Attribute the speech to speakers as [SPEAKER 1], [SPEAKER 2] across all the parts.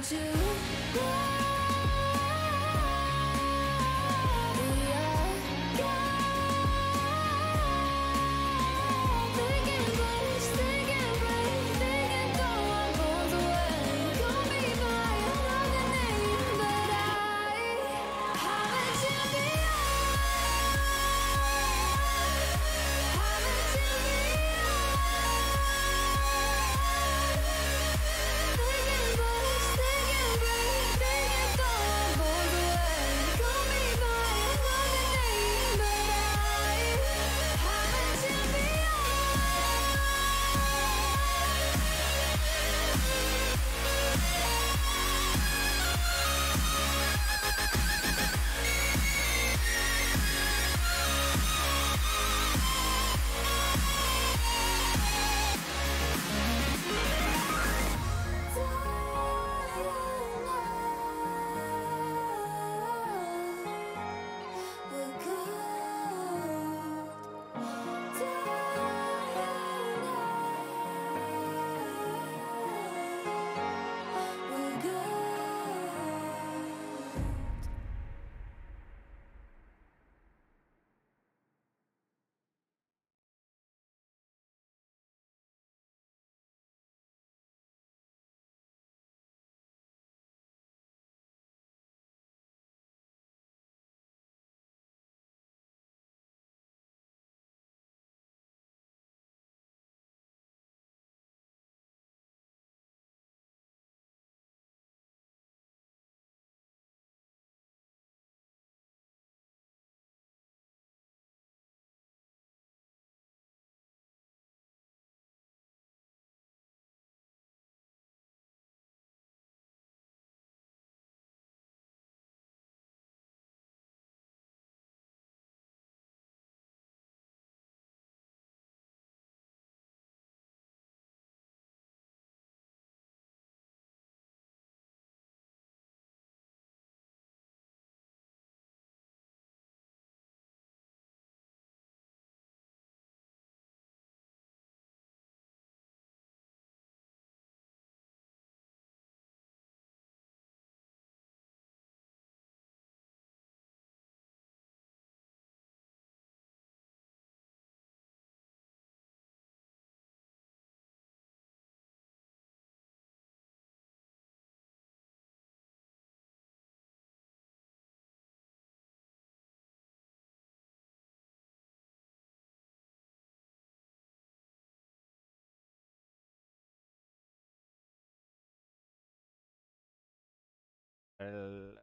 [SPEAKER 1] Hello,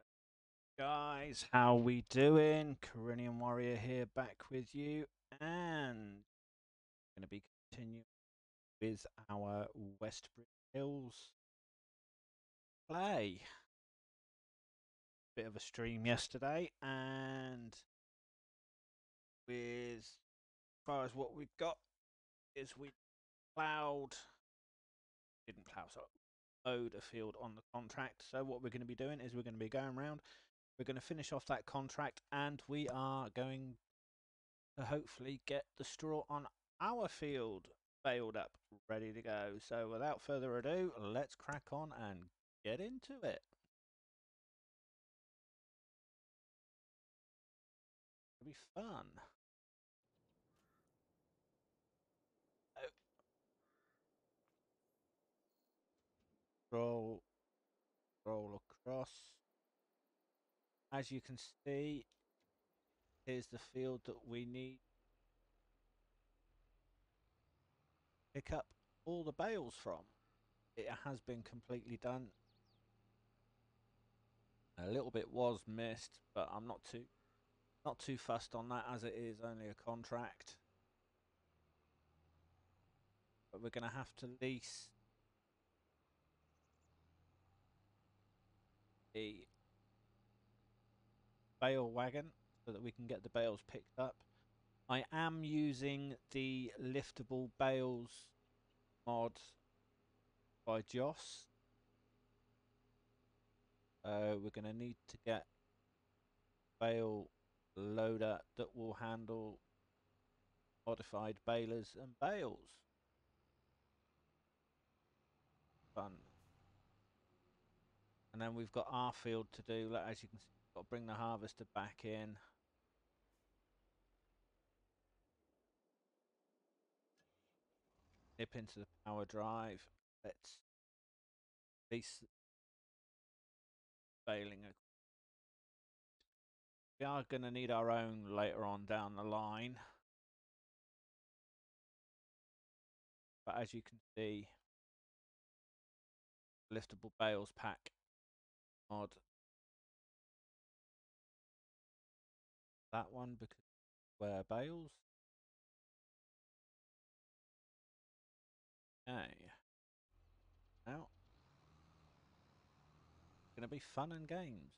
[SPEAKER 1] guys, how we doing? Corinian Warrior here, back with you, and going to be continuing with our Westbury Hills play. Bit of a stream yesterday, and with as far as what we've got is we plowed, didn't plow, so mowed a field on the contract. So what we're going to be doing is we're going to be going around. We're going to finish off that contract, and we are going to hopefully get the straw on our field baled up, ready to go. So without further ado, let's crack on and get into it. It'll be fun. Oh, roll, roll across. As you can see, here's the field that we need. Pick up all the bales from. It has been completely done. A little bit was missed, but I'm not too fussed on that, as it is only a contract. But we're going to have to lease the bale wagon so that we can get the bales picked up. I am using the liftable bales mod by Joss. We're going to need to get bale loader that will handle modified balers and bales. Fun. And then we've got our field to do. As you can see, we've got to bring the harvester back in. Nip into the power drive. Let's lease baling. We are going to need our own later on down the line. But as you can see, liftable bales pack mod. That one because where bales. Okay. Now, it's going to be fun and games.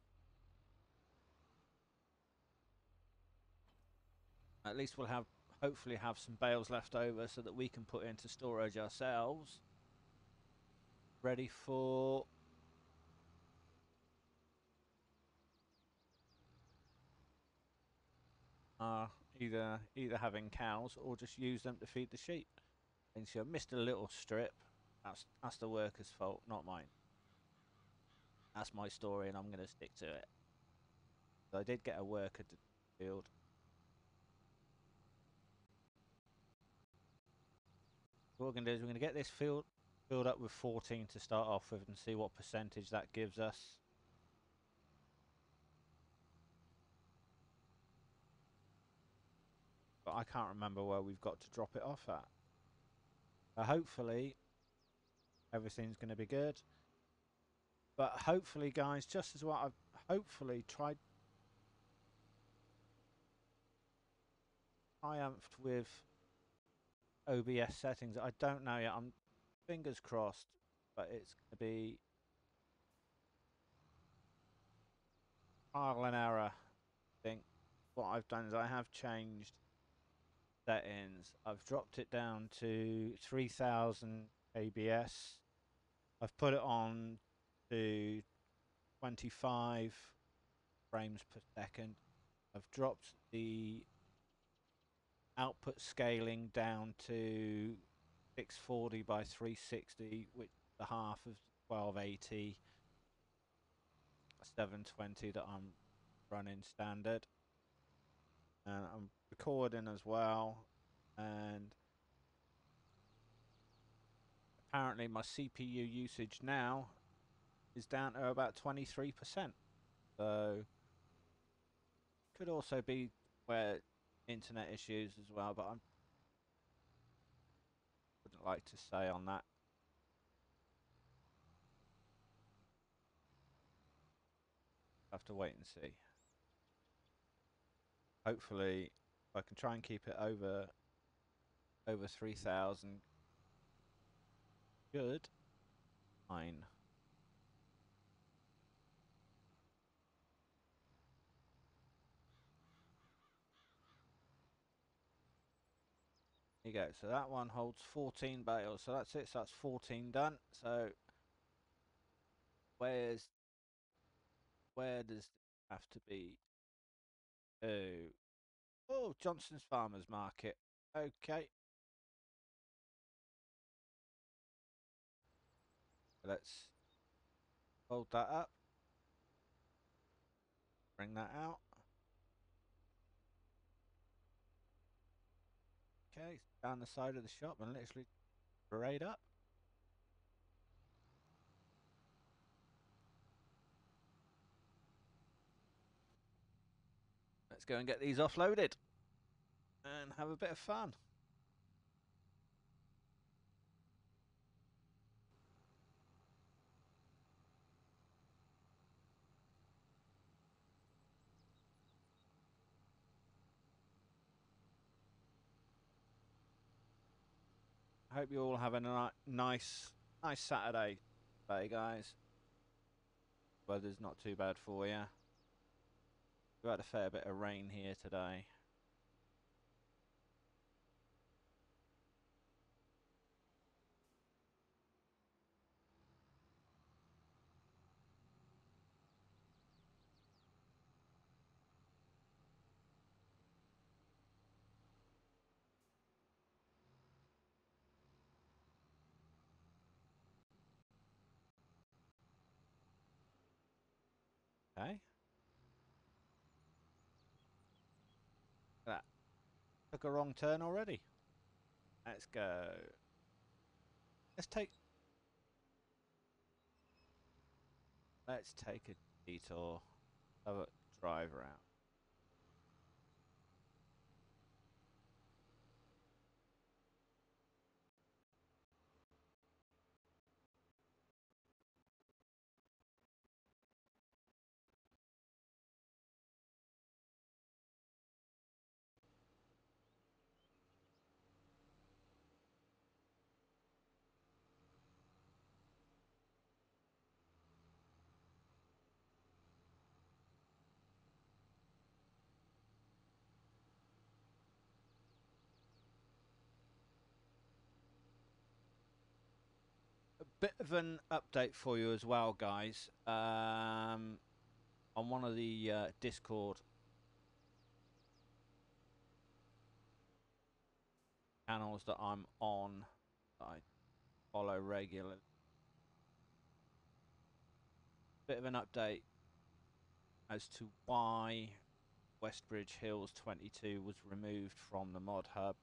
[SPEAKER 1] At least we'll have, hopefully have some bales left over so that we can put into storage ourselves. Ready for either having cows or just use them to feed the sheep. And so I missed a little strip. That's the worker's fault, not mine. That's my story, and I'm going to stick to it. So I did get a worker to the field. What we're going to do is we're going to get this field filled up with 14 to start off with and see what percentage that gives us. But I can't remember where we've got to drop it off at. But hopefully everything's going to be good. But hopefully, guys, just as what I've hopefully triumphed with OBS settings. I don't know yet. I'm fingers crossed, but it's going to be trial and error. I think what I've done is I have changed settings. I've dropped it down to 3000 ABS. I've put it on to 25 frames per second. I've dropped the output scaling down to 640 by 360, which is the half of 1280 720 that I'm running standard. And I'm recording as well, and apparently my CPU usage now is down to about 23%. So could also be where internet issues as well, but I wouldn't like to say on that. Have to wait and see. Hopefully I can try and keep it over 3000. Good. Fine. There you go. So that one holds 14 bales. So that's it. So that's 14 done. So where does it have to be? Oh, Johnson's Farmers Market. Okay. Let's hold that up. Bring that out. Okay, down the side of the shop and literally parade up. Let's go and get these offloaded and have a bit of fun. I hope you all have a nice Saturday today, guys. Weather's not too bad for you. We've had a fair bit of rain here today. Okay. That took a wrong turn already. Let's go. Let's take a detour. Have a drive around. A bit of an update for you as well, guys. On one of the Discord channels that I'm on, that I follow regularly. Bit of an update as to why Westbridge Hills 22 was removed from the mod hub.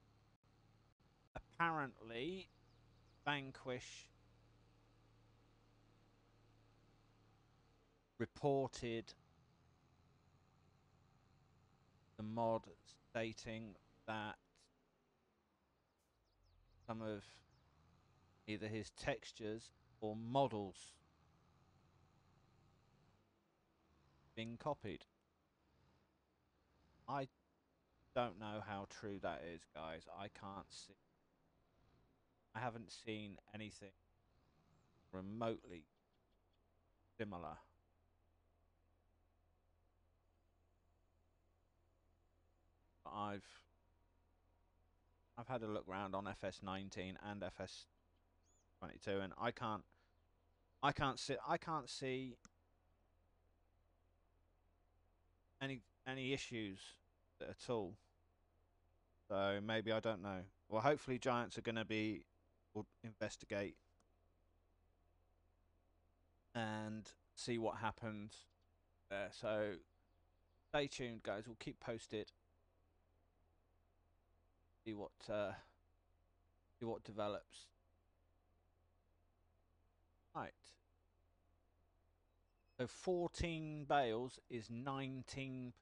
[SPEAKER 1] Apparently, Vanquish reported the mod stating that some of either his textures or models being copied. I don't know how true that is, guys. I can't see. I haven't seen anything remotely similar. I've had a look around on FS19 and FS22, and I can't see any issues at all. So maybe, I don't know. Well, hopefully Giants are going to will investigate and see what happens there. So stay tuned, guys. We'll keep posted. See what develops. Right. So 14 bales is 19%.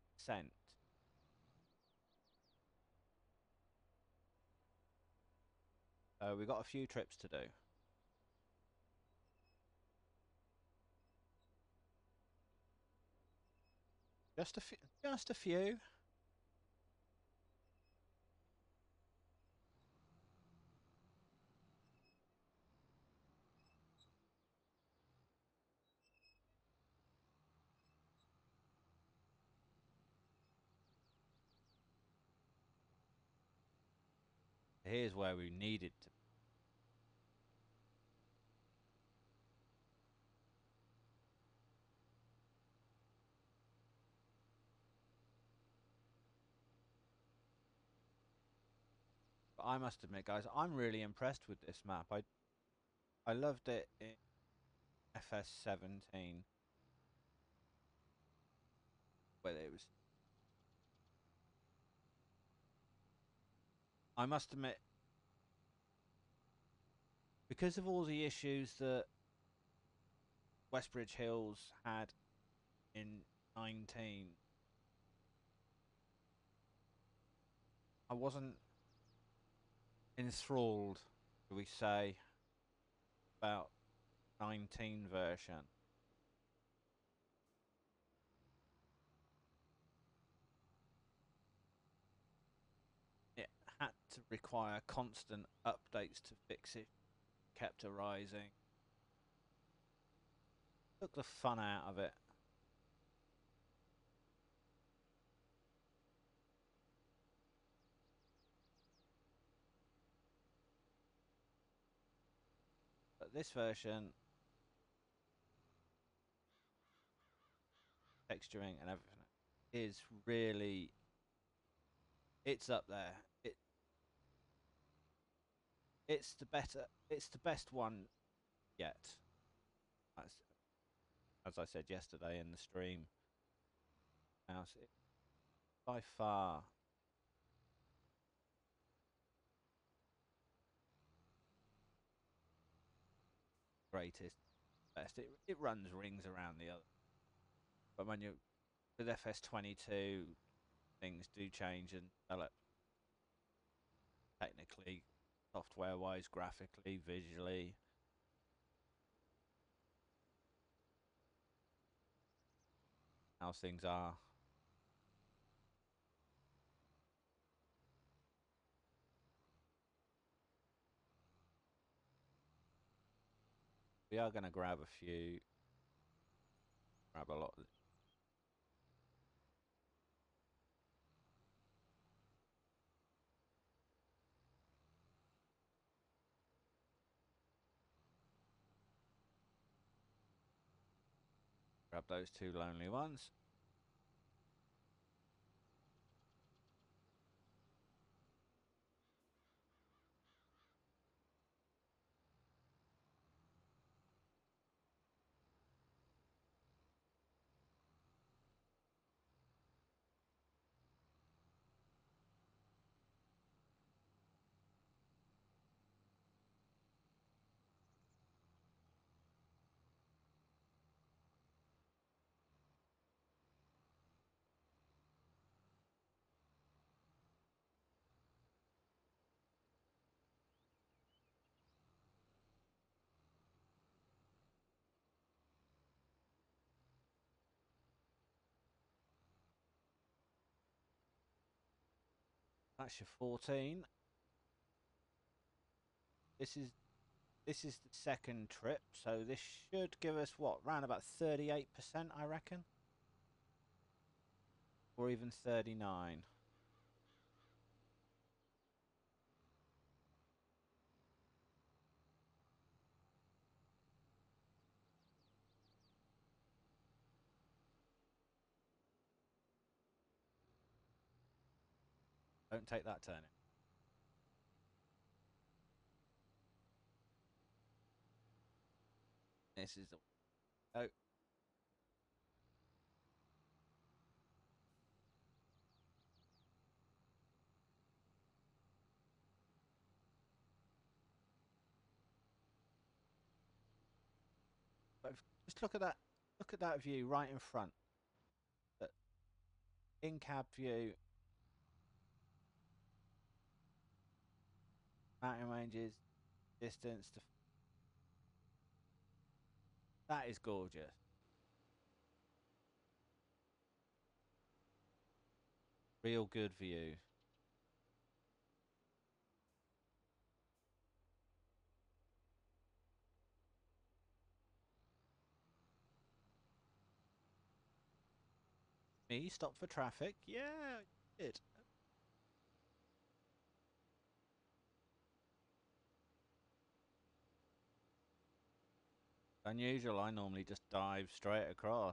[SPEAKER 1] We've got a few trips to do. Just a few. Here's where we needed to. But I must admit, guys, I'm really impressed with this map. I loved it in FS17, where it was. I must admit, because of all the issues that Westbridge Hills had in 19, I wasn't enthralled, shall we say, about 19 version. It had to require constant updates to fix it, kept arising. Took the fun out of it. But this version, texturing and everything, is really, it's up there. It's the best one yet. as I said yesterday in the stream, house is by far greatest, best. It runs rings around the other, but when you with FS22, things do change and develop technically, software-wise, graphically, visually. How things are. We are going to grab a few, grab a lot. Grab those two lonely ones. That's your 14. This is the second trip, so this should give us what, around about 38%, I reckon, or even 39. Don't take that turning. This is the oh. But just look at that. Look at that view right in front. That in-cab view. Mountain ranges, distance to. That is gorgeous. Real good view. Me stop for traffic? Yeah, I did. Unusual. I normally just dive straight across.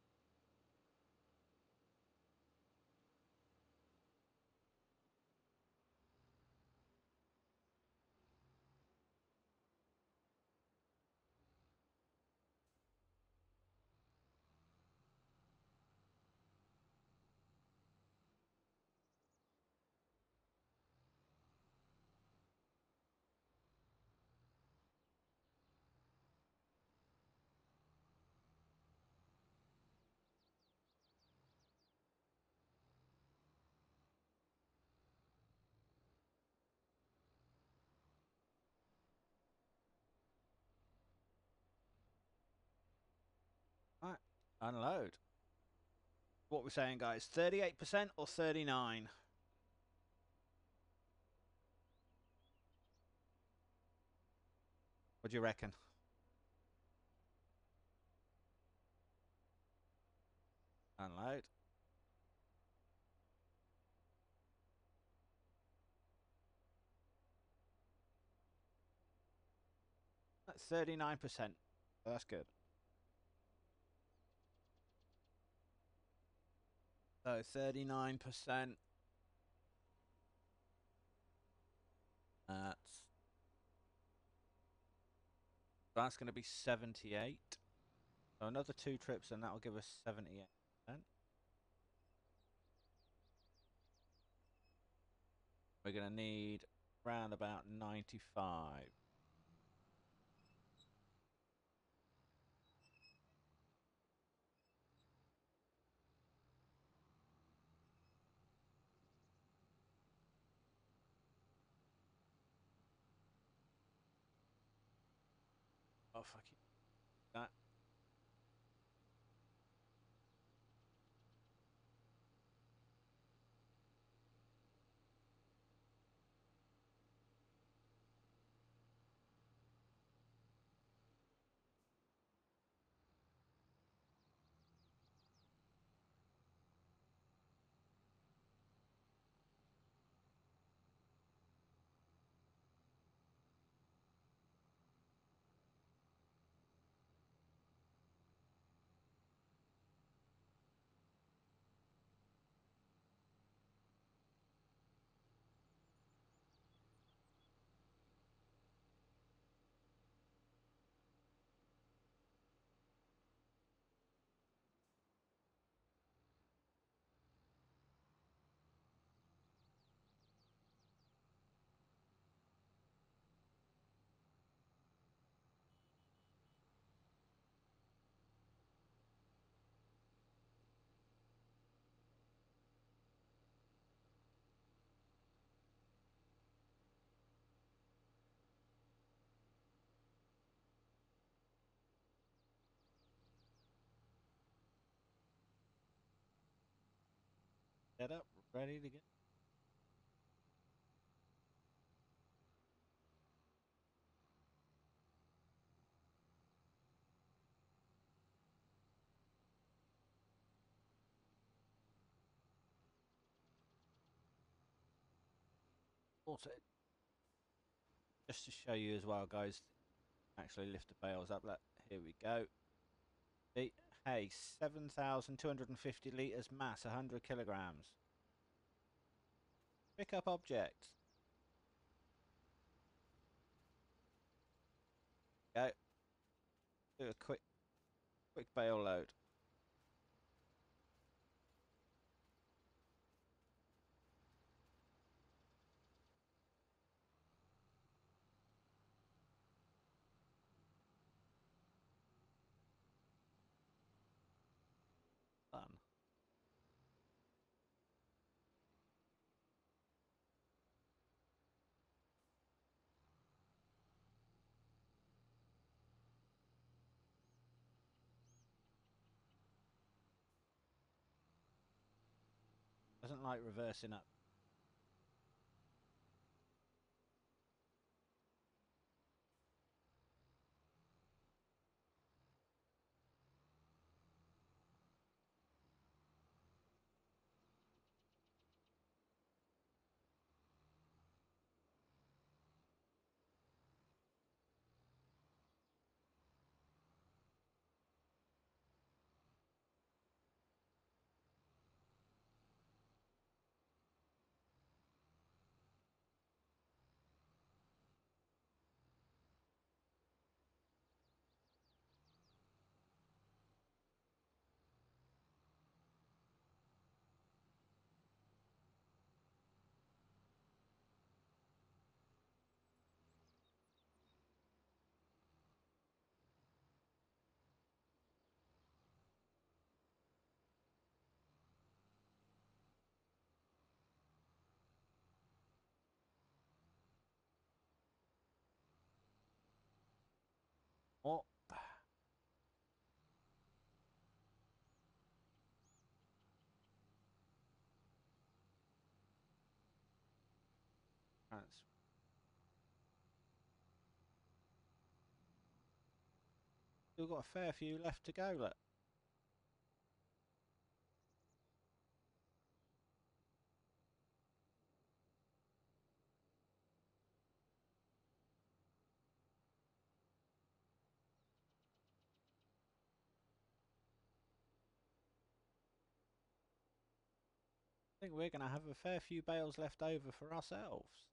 [SPEAKER 1] Right, unload. What we're saying, guys, 38% or 39? What do you reckon? Unload. That's 39%. That's good. So 39%. That's going to be 78. So another 2 trips and that'll give us 78%. We're going to need around about 95. Oh, fucking that. Set up, ready to go. Also, just to show you as well, guys, actually lift the bales up. Here we go. Hey, 7,250 litres mass, 100 kilograms. Pick up object. Go. Do a quick bale load. Done. Doesn't like reversing up. Oh. That's still got a fair few left to go, look. I think we're going to have a fair few bales left over for ourselves.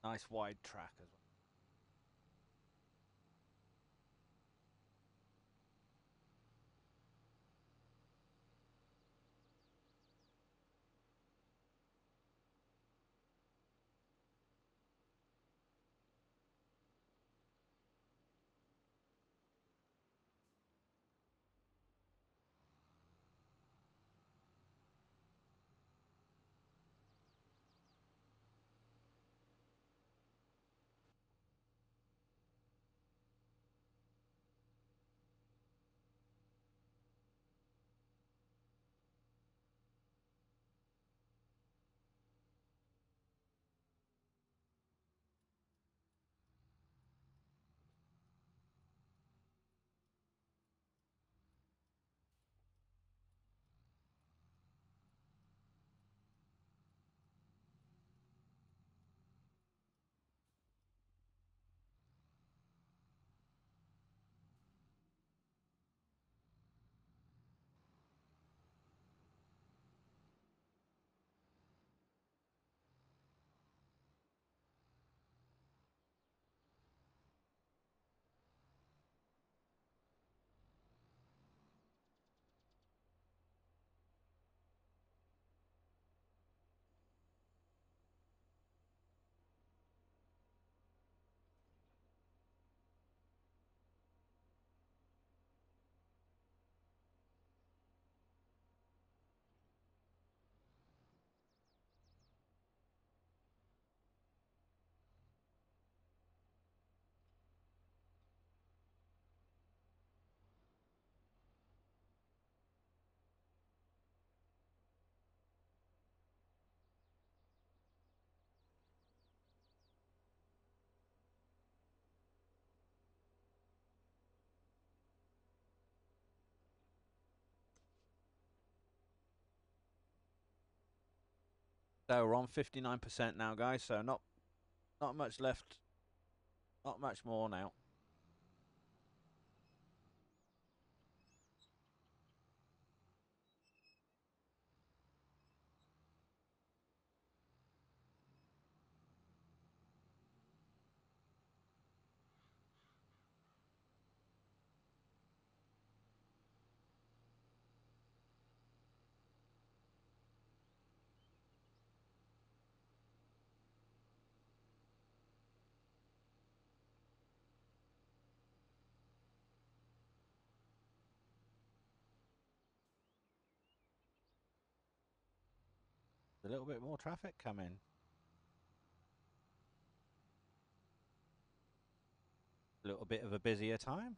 [SPEAKER 1] Nice wide track as well. So we're on 59% now, guys. So not much left. Not much more now. A little bit more traffic coming. A little bit of a busier time.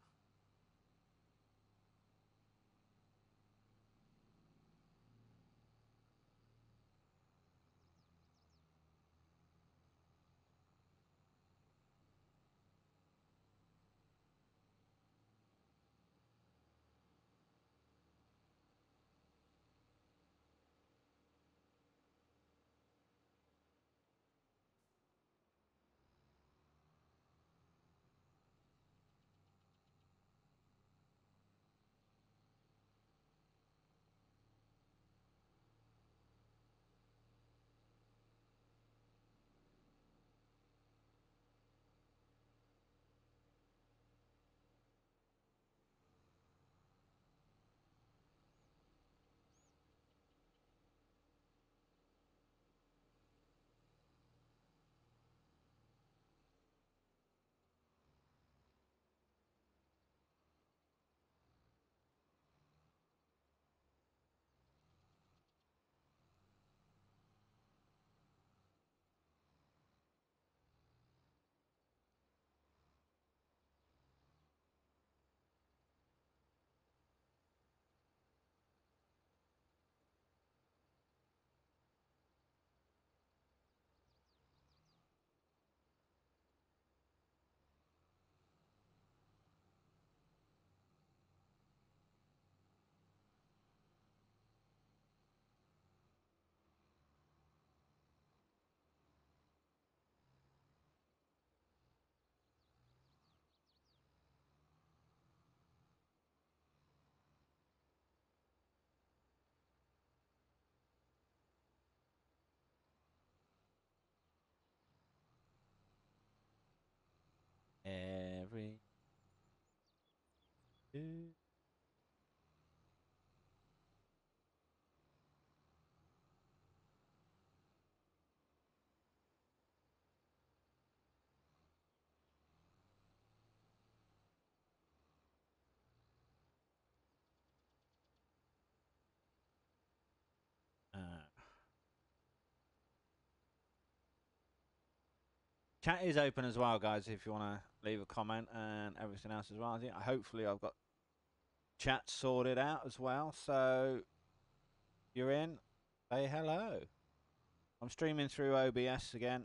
[SPEAKER 1] Chat is open as well, guys, if you want to leave a comment and everything else as well. I think hopefully I've got chat sorted out as well. So you're in, say hello. I'm streaming through OBS again.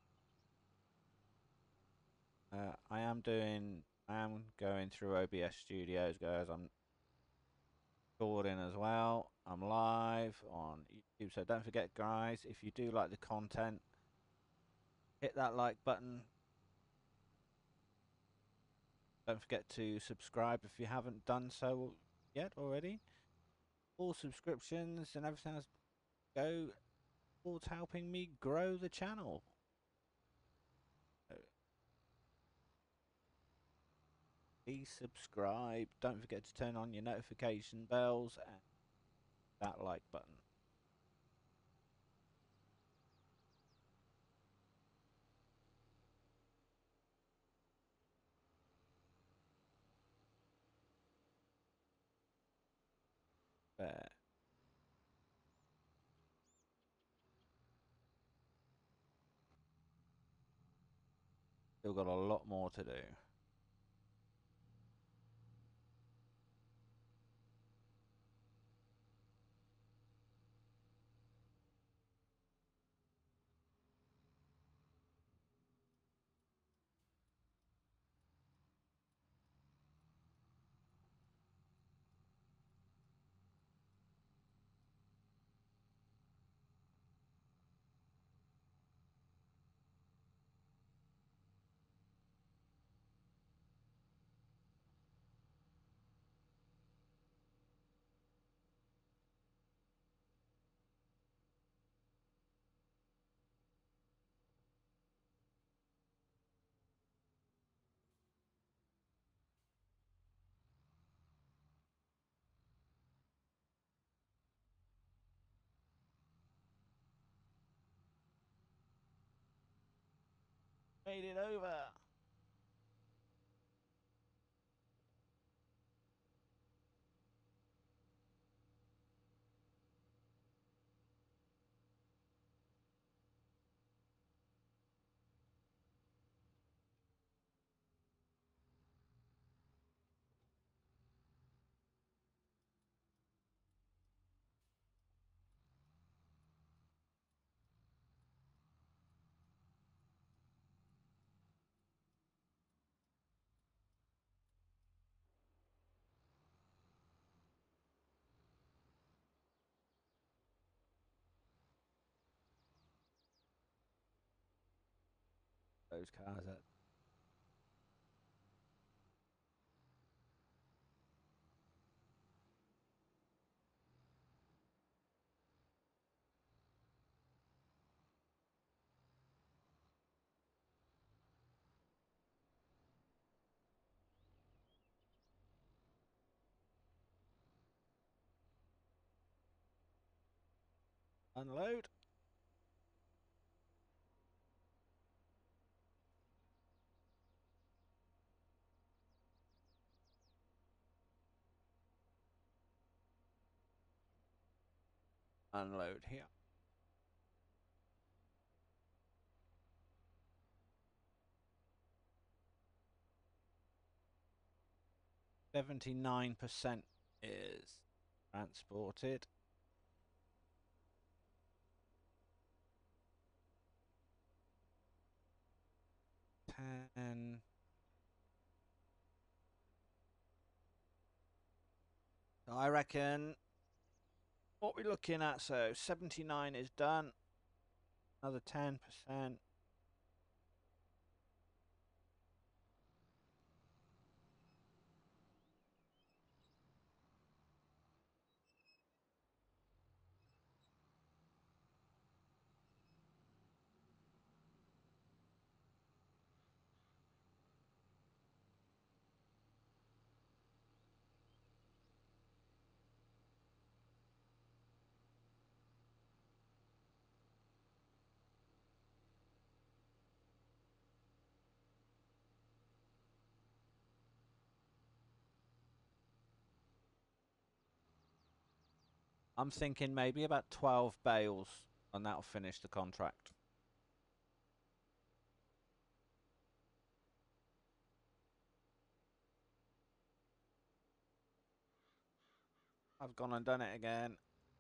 [SPEAKER 1] I am going through OBS Studios, guys. I'm recording as well. I'm live on YouTube, so don't forget, guys, if you do like the content, hit that like button. Don't forget to subscribe if you haven't done so yet already. All subscriptions and everything else go towards helping me grow the channel. Please subscribe. Don't forget to turn on your notification bells and that like button. There. Still got a lot more to do. Made it over. Those cars at unload. Unload here. %79 is transported. 10. So I reckon what we're looking at, so 79 is done. Another 10%. I'm thinking maybe about 12 bales and that'll finish the contract. I've gone and done it again.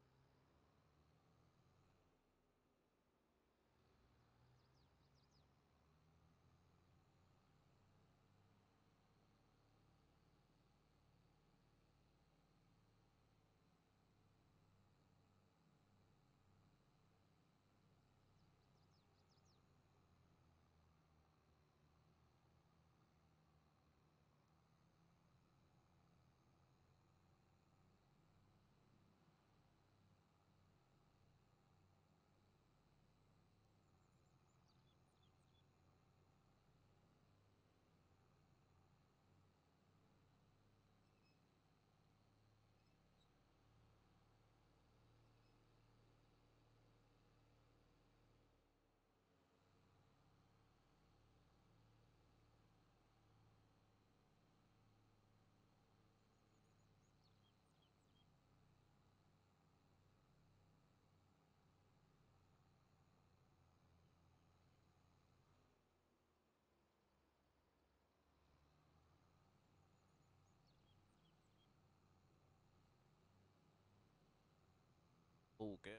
[SPEAKER 1] All good.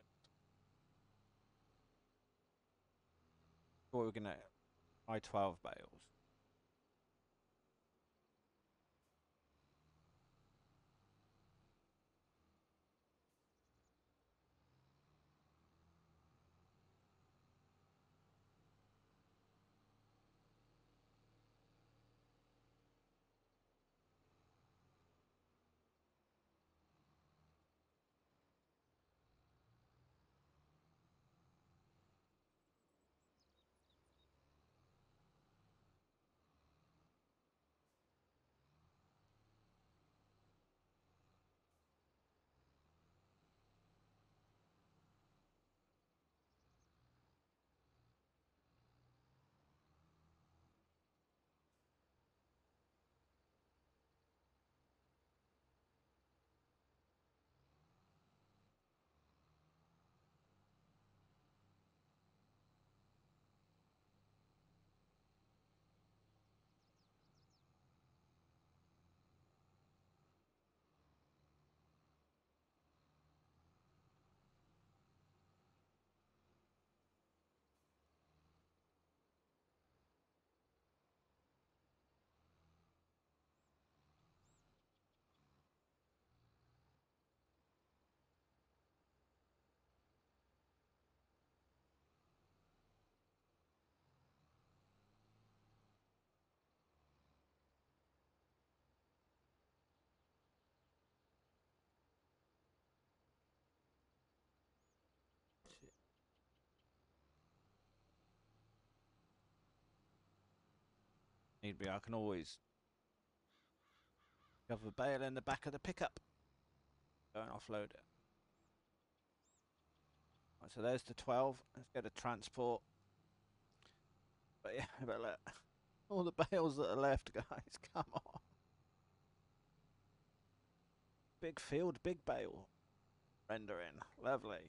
[SPEAKER 1] What we're gonna buy 12 bales. Need be, I can always have a bale in the back of the pickup. Go and offload it. Right, so there's the 12. Let's go to transport. But yeah, but look, all the bales that are left, guys. Come on. Big field, big bale. Rendering. Lovely.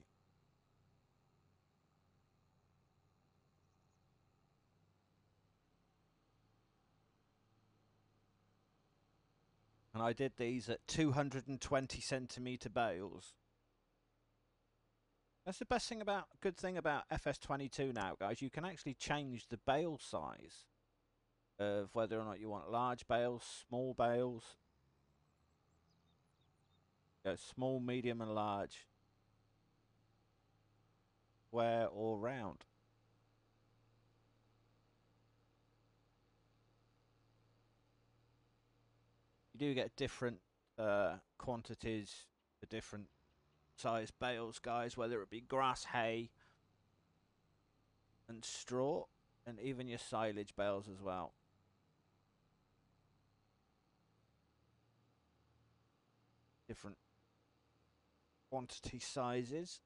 [SPEAKER 1] And I did these at 220 centimeter bales. That's the best thing about, good thing about FS22 now, guys. You can actually change the bale size of whether or not you want large bales, small bales. Small, medium, and large. Square or round. You do get different quantities for different size bales, guys, whether it be grass, hay, and straw, and even your silage bales as well. Different quantity sizes.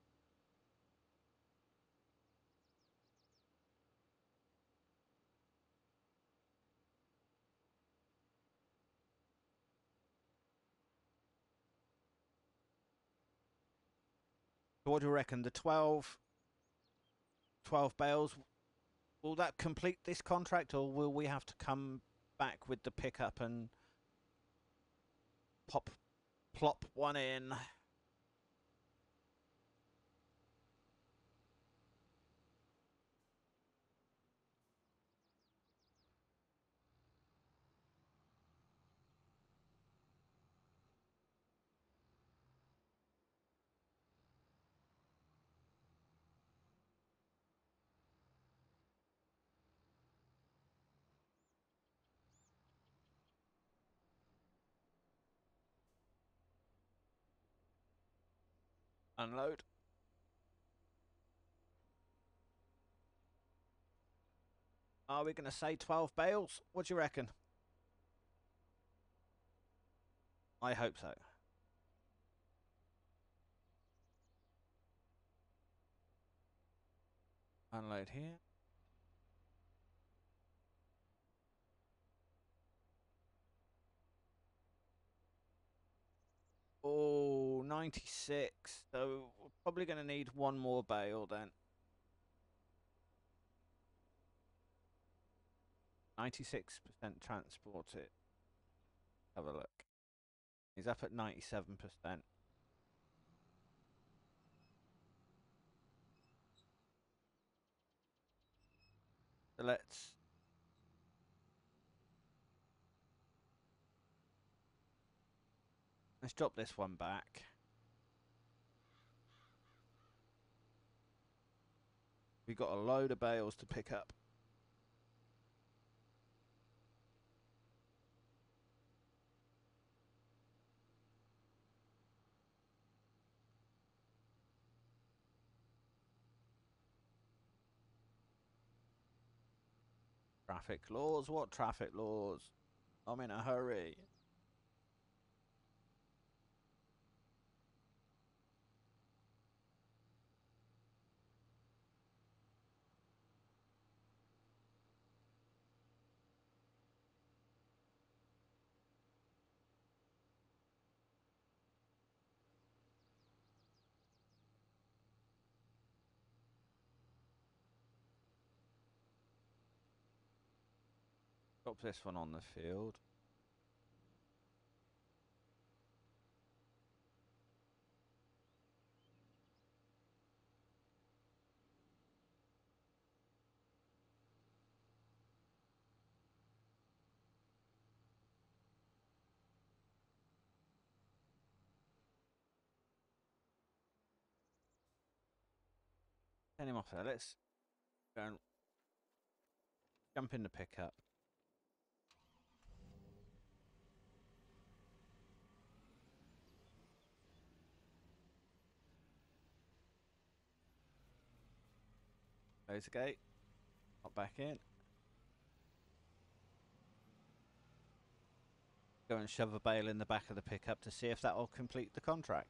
[SPEAKER 1] So what do you reckon? The 12 bales, will that complete this contract, or will we have to come back with the pickup and plop one in? Unload. Are we going to say 12 bales? What do you reckon? I hope so. Unload here. Oh, 96. So we're probably going to need one more bale then. 96% transported. Have a look. He's up at 97%. So let's drop this one back. We've got a load of bales to pick up. Traffic laws? What traffic laws? I'm in a hurry. Drop this one on the field. Send him off there. Let's go and jump in the pickup. Close the gate. Hop back in. Go and shove a bale in the back of the pickup to see if that will complete the contract.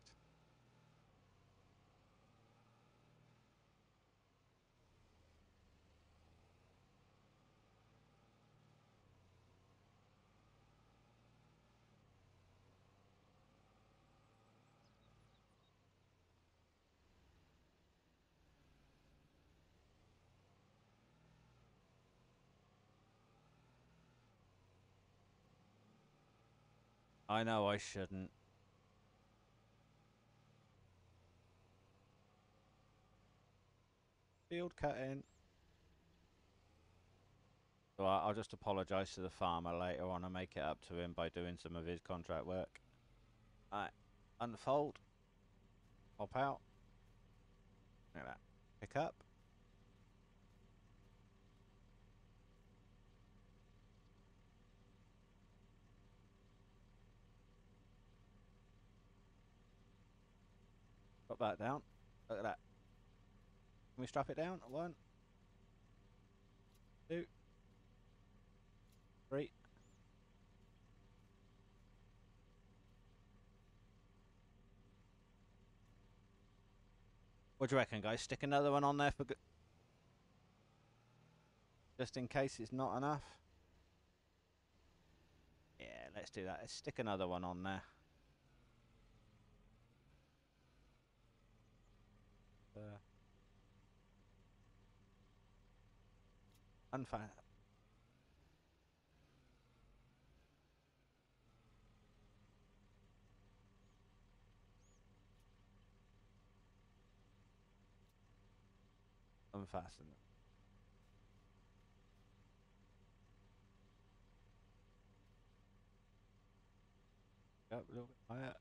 [SPEAKER 1] I know I shouldn't. Field cutting. So I'll just apologise to the farmer later on and make it up to him by doing some of his contract work. Alright, unfold. Pop out. Look at that. Pick up. Drop that down. Look at that. Can we strap it down? 1, 2, 3. What do you reckon, guys? Stick another one on there for just in case it's not enough. Yeah, let's do that. Let's stick another one on there. Unfasten. Unfasten. Up a little bit higher.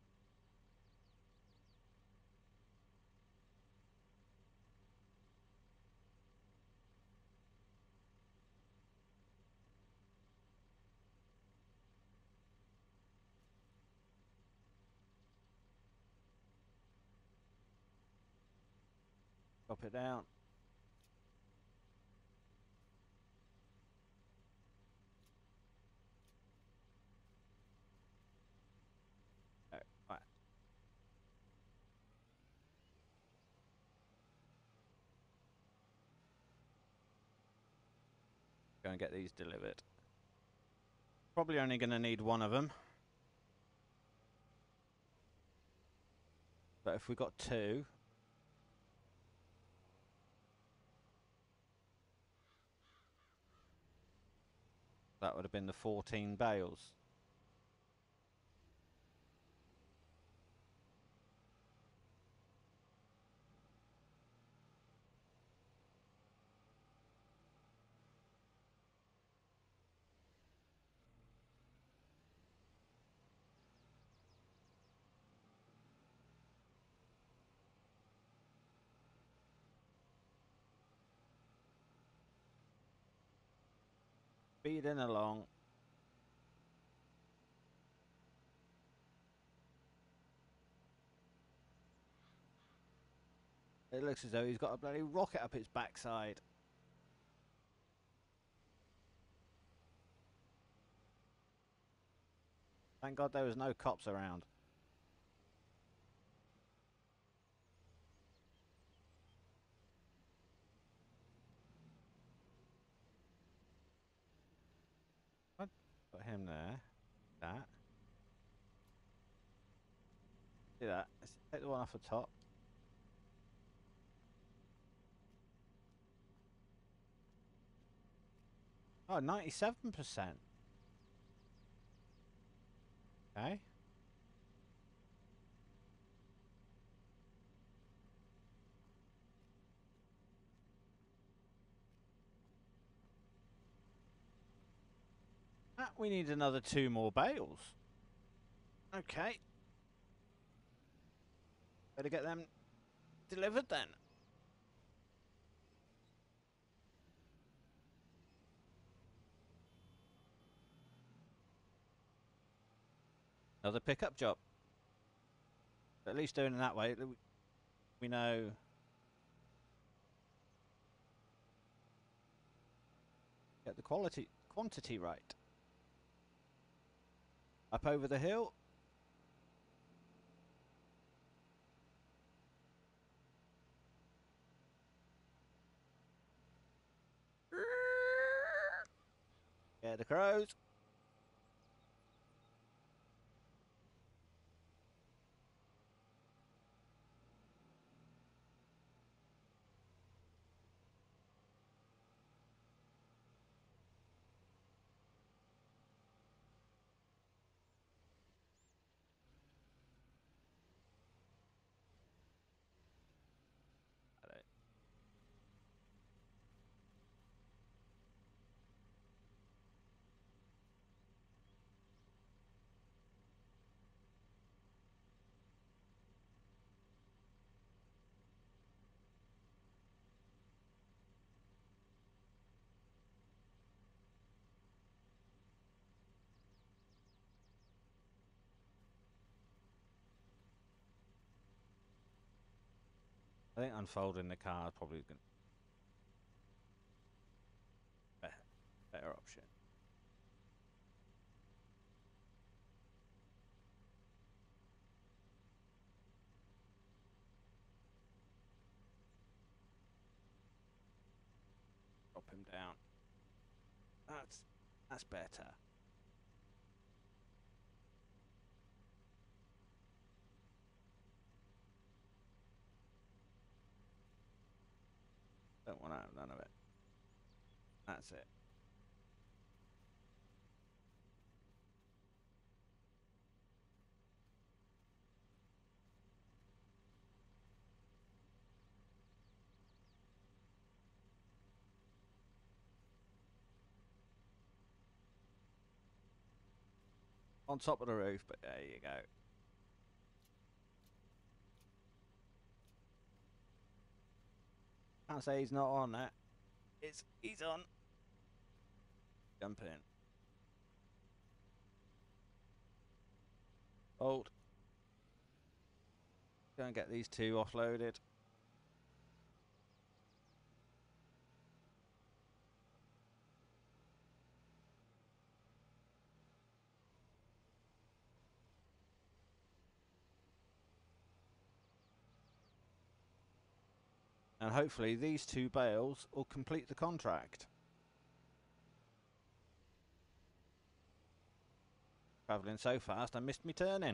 [SPEAKER 1] Drop it down. Right. Go and get these delivered. Probably only going to need one of them. But if we got two, that would have been the 14 bales. Speeding along. It looks as though he's got a bloody rocket up its backside. Thank God there was no cops around. I'd put him there. That. Do that. Let's take the one off the top. Oh, 97%. Okay. Ah, we need another 2 more bales. Okay. Better get them delivered then. Another pickup job. At least doing it that way, we know. Get the quantity right. Up over the hill. Get the crows. I think unfolding the car is probably going to be better option. Drop him down. That's better. Don't want to have none of it. That's it. On top of the roof, but there you go. Can't say he's not on that. He's on. Jump in. Hold. Go and get these 2 offloaded. And hopefully these 2 bales will complete the contract. Travelling so fast I missed me turning.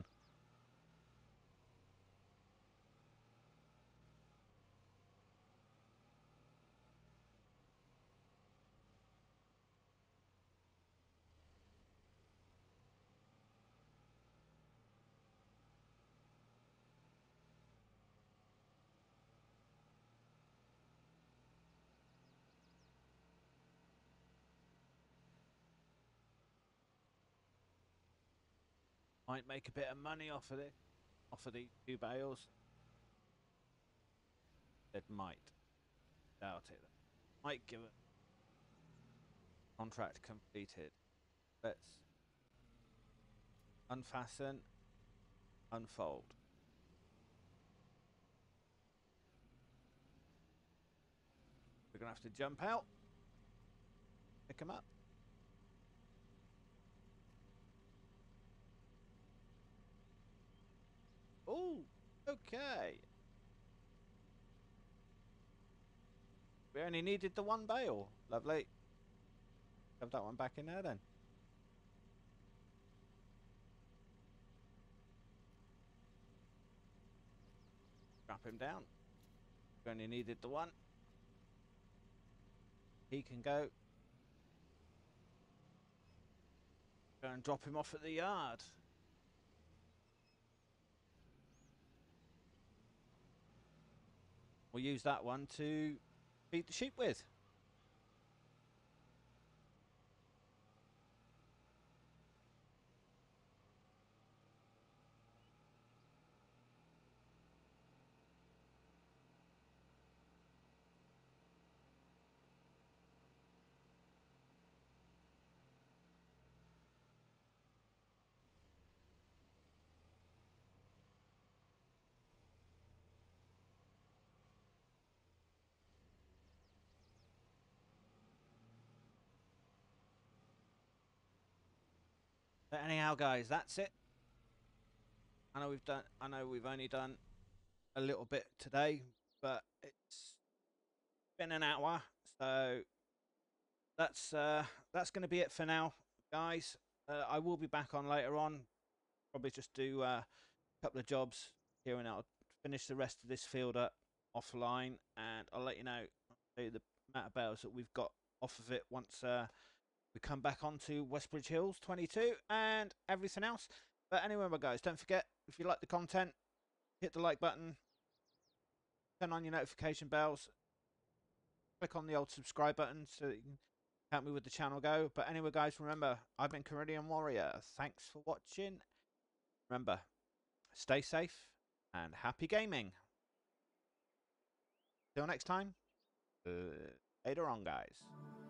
[SPEAKER 1] Might make a bit of money off of it, off of these 2 bales. It might. Doubt it. Might give it. Contract completed. Let's unfasten, unfold. We're going to have to jump out, pick them up. Oh, okay. We only needed the 1 bale. Lovely. Have that one back in there then. Strap him down. We only needed the 1. He can go. Go and drop him off at the yard. We'll use that one to feed the sheep with. But anyhow, guys, that's it. I know we've only done a little bit today, but it's been an hour, so that's going to be it for now, guys. I will be back on later on. Probably just do a couple of jobs here and I'll finish the rest of this field up offline, and I'll let you know the amount of bales that we've got off of it once we come back onto Westbridge Hills 22 and everything else. But anyway, my guys, don't forget, if you like the content, hit the like button, turn on your notification bells, click on the old subscribe button so that you can help me with the channel go. But anyway, guys, remember, I've been Carillion Warrior. Thanks for watching. Remember, stay safe and happy gaming. Till next time, later on, guys.